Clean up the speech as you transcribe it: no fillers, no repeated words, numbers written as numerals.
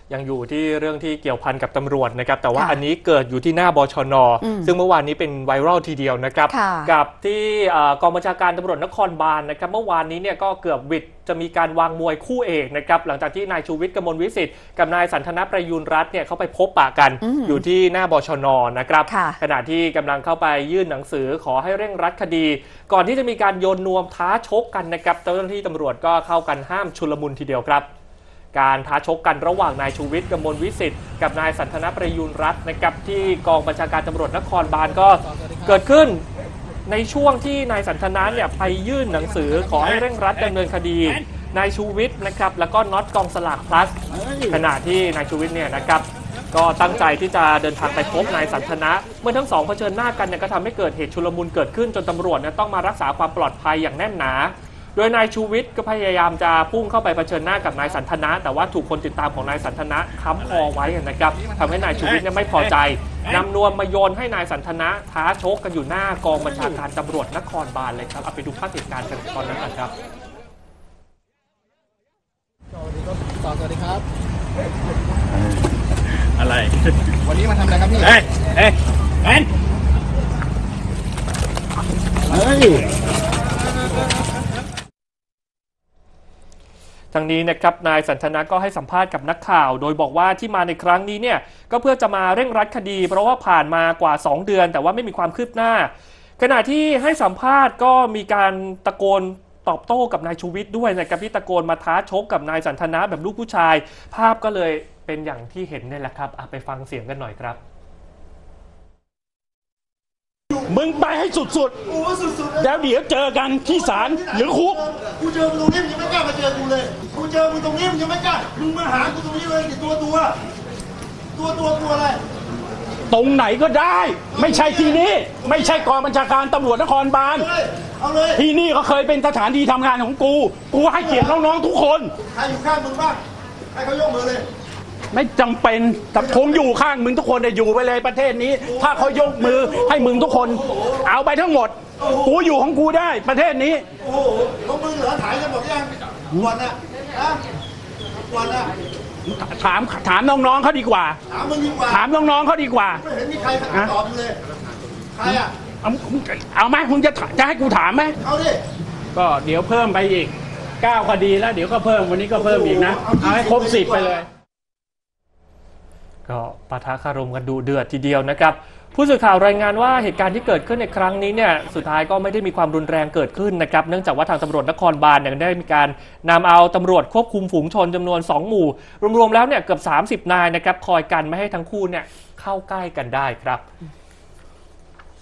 ยังอยู่ที่เรื่องที่เกี่ยวพันกับตำรวจนะครับแต่ว่าอันนี้เกิดอยู่ที่หน้าบชน.ซึ่งเมื่อวานนี้เป็นไวรัลทีเดียวนะครับกับที่กองบัญชาการตำรวจนครบาลนะครับเมื่อวานนี้เนี่ยก็เกือบวิดจะมีการวางมวยคู่เอกนะครับหลังจากที่นายชูวิทย์กมลวิสิทธิ์กับนายสันทนประยูรรัตน์เนี่ยเขาไปพบปะกันอยู่ที่หน้าบชน.นะครับขณะที่กำลังเข้าไปยื่นหนังสือขอให้เร่งรัดคดีก่อนที่จะมีการโยนนวมท้าชกกันนะครับเจ้าหน้าที่ตำรวจก็เข้ากันห้ามชุลมุนทีเดียวครับการท้าชกกันระหว่างนายชูวิทย์กมลวิสิทธิ์กับนายสันทนประยูรรัตน์นะครับที่กองบัญชาการตำรวจนครบาลก็เกิดขึ้นในช่วงที่นายสันทนาเนี่ยไปยื่นหนังสือขอให้เร่งรัดดำเนินคดีนายชูวิทย์นะครับแล้วก็น็อตกองสลากพลัสขณะที่นายชูวิทย์เนี่ยนะครับก็ตั้งใจที่จะเดินทางไปพบนายสันทนะเมื่อทั้งสองเผชิญหน้ากันเนี่ยก็ทำให้เกิดเหตุชุลมุนเกิดขึ้นจนตำรวจเนี่ยต้องมารักษาความปลอดภัยอย่างแน่นหนาโดยนายชูวิทย์ก็พยายามจะพุ่งเข้าไปเผชิญหน้ากับนายสันทนะแต่ว่าถูกคนติดตามของนายสันทนะค้ำคอไว้นะครับทำให้นายชูวิทย์เนี่ยไม่พอใจนำนวมมาโยนให้นายสันทนะท้าชกกันอยู่หน้ากองบัญชาการตำรวจนครบาลเลยครับเอาไปดูภาพเหตุการณ์กันตอนนั้นครับสวัสดีครับอะไรวันนี้มาทำอะไรครับพี่เฮ้ยแมนทางนี้นะครับนายสันทนะก็ให้สัมภาษณ์กับนักข่าวโดยบอกว่าที่มาในครั้งนี้เนี่ยก็เพื่อจะมาเร่งรัดคดีเพราะว่าผ่านมากว่า2 เดือนแต่ว่าไม่มีความคืบหน้าขณะที่ให้สัมภาษณ์ก็มีการตะโกนตอบโต้กับนายชูวิทย์ด้วยนะครับที่ตะโกนมาท้าชกกับนายสันทนะแบบลูกผู้ชายภาพก็เลยเป็นอย่างที่เห็นนี่แหละครับไปฟังเสียงกันหน่อยครับมึงไปให้สุดๆแล้วเดี๋ยวเจอกันที่ศาลหรือคุกกูเจอมึงตรงนี้มึงยังไม่กล้ามาเจอกูเลยกูเจอมึงตรงนี้มึงยังไม่กล้ามึงมาหากูตรงนี้เลยตัวอะไรตรงไหนก็ได้ไม่ใช่ที่นี่ไม่ใช่กองบัญชาการตำรวจนครบาลเอาเลยที่นี่ก็เคยเป็นสถานที่ทำงานของกูให้เกียรติน้องๆทุกคนใครอยู่ข้างมึงบ้างให้เขายกมือเลยไม่จำเป็นแต่คงอยู่ข้างมึงทุกคนเนี่ยอยู่ไปเลยประเทศนี้ถ้าเขายกมือให้มึงทุกคนเอาไปทั้งหมดกูอยู่ของกูได้ประเทศนี้โอ้โหของมึงเหลือถ่ายกันหมดยังวันน่ะถามน้องๆเขาดีกว่าถามมึงดีกว่าถามน้องๆเขาดีกว่าไม่เห็นมีใครตอบเลยใครอ่ะเอาไหมมึงจะให้กูถามไหมเอาดิก็เดี๋ยวเพิ่มไปอีก9 คดีแล้วเดี๋ยวก็เพิ่มวันนี้ก็เพิ่มอีกนะเอาให้ครบ10ไปเลยก็ปะทะคารมกันดูเดือดทีเดียวนะครับผู้สื่อข่าวรายงานว่าเหตุการณ์ที่เกิดขึ้นในครั้งนี้เนี่ยสุดท้ายก็ไม่ได้มีความรุนแรงเกิดขึ้นนะครับเนื่องจากว่าทางตำรวจนครบาลเนี่ยได้มีการนำเอาตำรวจควบคุมฝูงชนจำนวน2 หมู่รวมๆแล้วเนี่ยเกือบ30 นายนะครับคอยกันไม่ให้ทั้งคู่เนี่ยเข้าใกล้กันได้ครับ